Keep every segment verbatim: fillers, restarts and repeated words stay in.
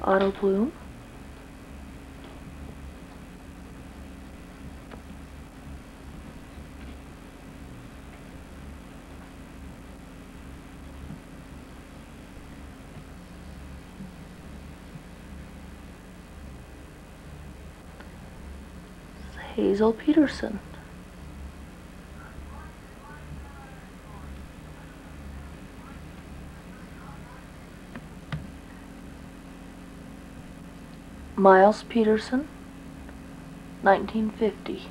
Otto Bloom, Hazel Peterson, Miles Peterson, nineteen fifty.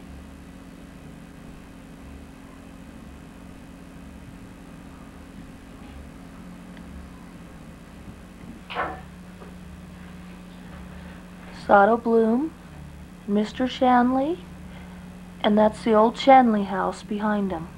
Otto Bloom, Mister Shanley, and that's the old Shanley house behind him.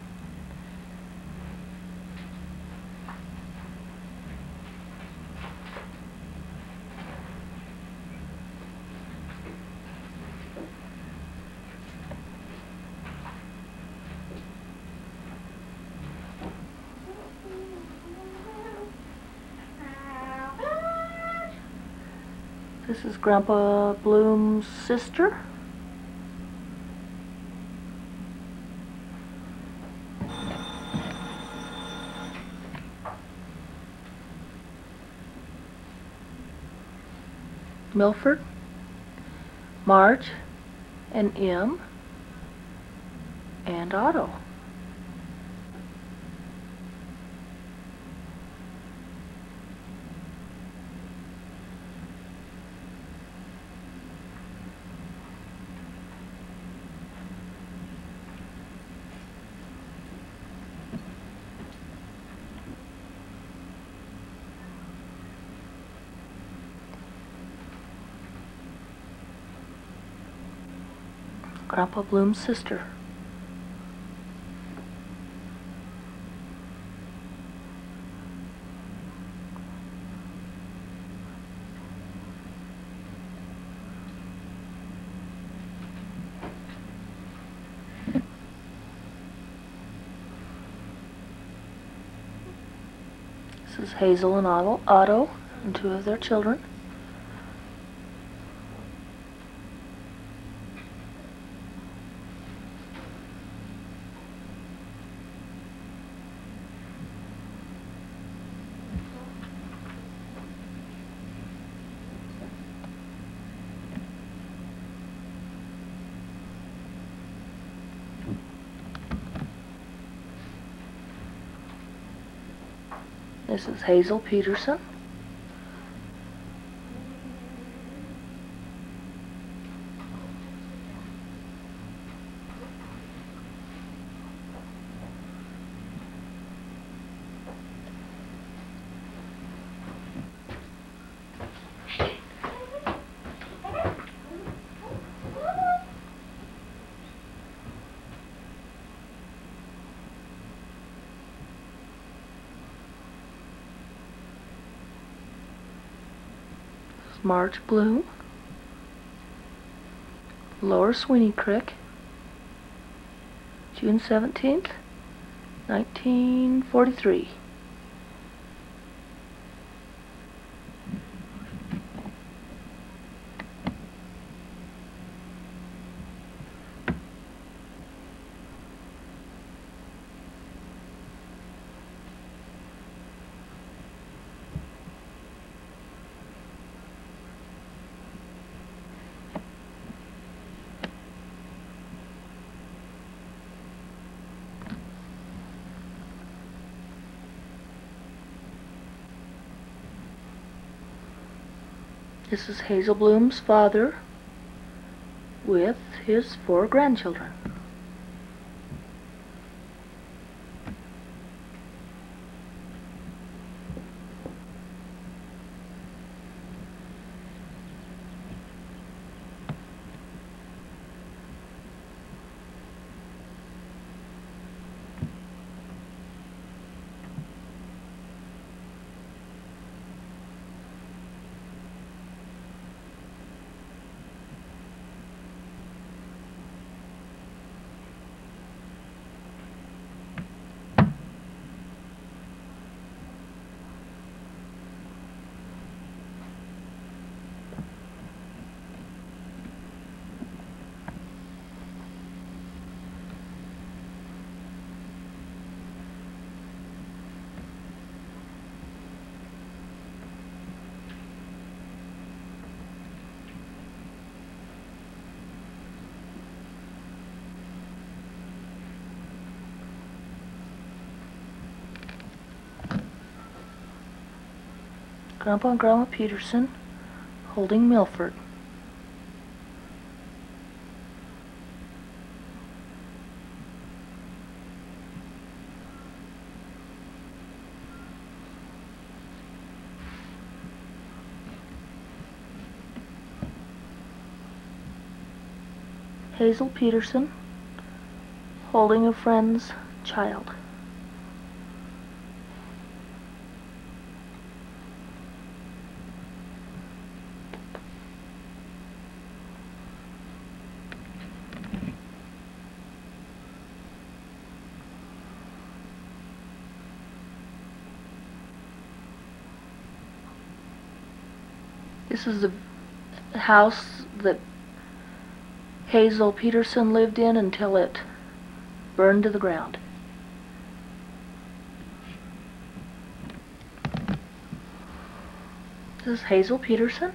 This is Grandpa Bloom's sister. Milford, Marge, and Em, and Otto. Grandpa Bloom's sister. This is Hazel and Otto, Otto and two of their children. This is Hazel Peterson. Marge Bloom, Lower Sweeney Creek, June seventeenth, nineteen forty-three. This is Hazel Bloom's father with his four grandchildren. Grandpa and Grandma Peterson holding Milford. Hazel Peterson holding a friend's child. This is the house that Hazel Peterson lived in until it burned to the ground. This is Hazel Peterson.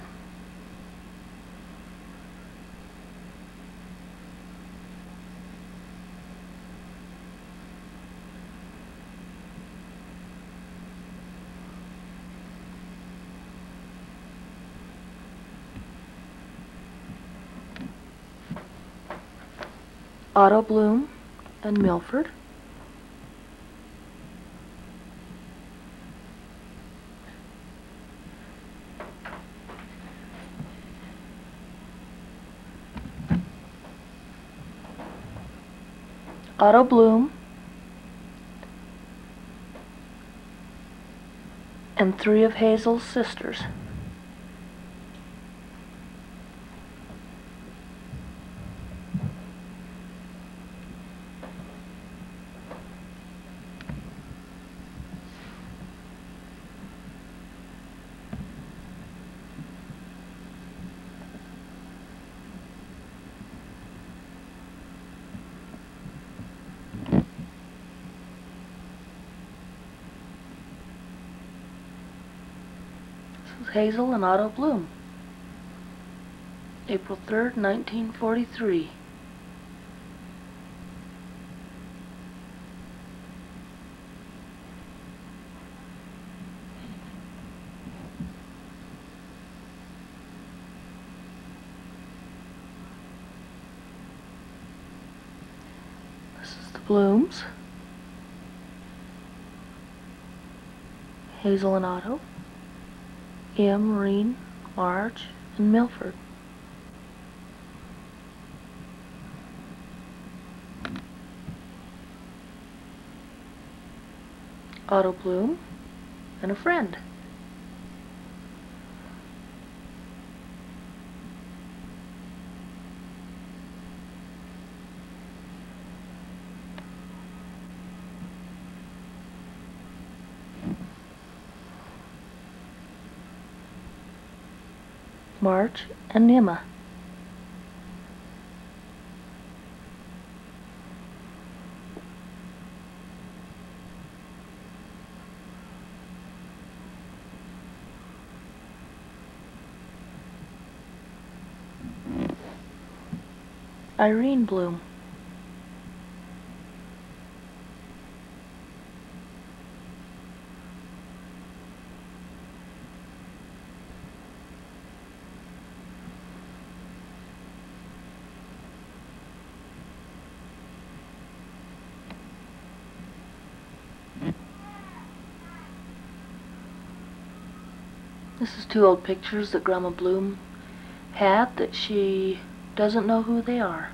Otto Bloom and Milford. Otto Bloom and three of Hazel's sisters. Hazel and Otto Bloom. April third, nineteen forty-three. This is the Blooms. Hazel and Otto. Em, Maureen, Marge, and Milford. Otto Bloom and a friend. Marge and Emma. Irene Bloom. This is two old pictures that Grandma Bloom had that she doesn't know who they are.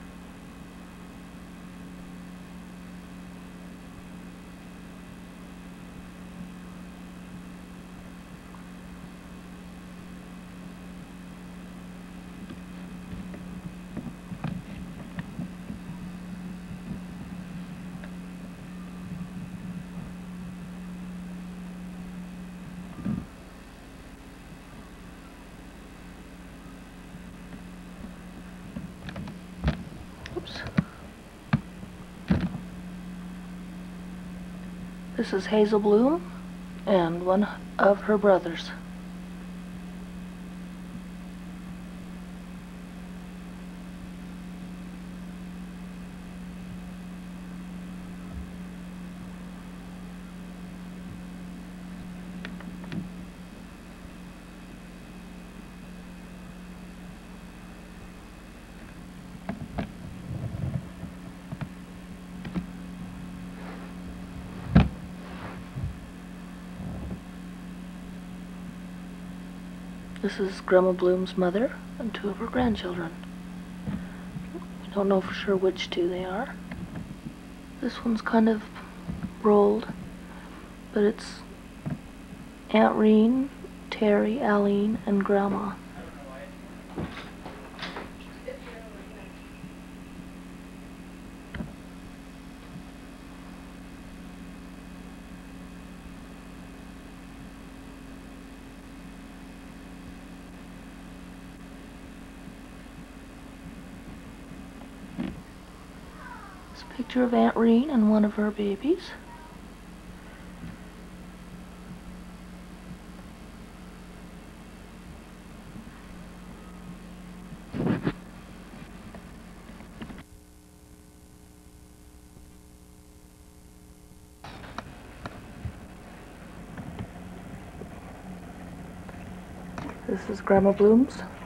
This is Hazel Bloom and one of her brothers. This is Grandma Bloom's mother and two of her grandchildren. We don't know for sure which two they are. This one's kind of rolled, but it's Aunt Reen, Terry, Aline, and Grandma. It's a picture of Aunt Reen and one of her babies. This is Grandma Bloom's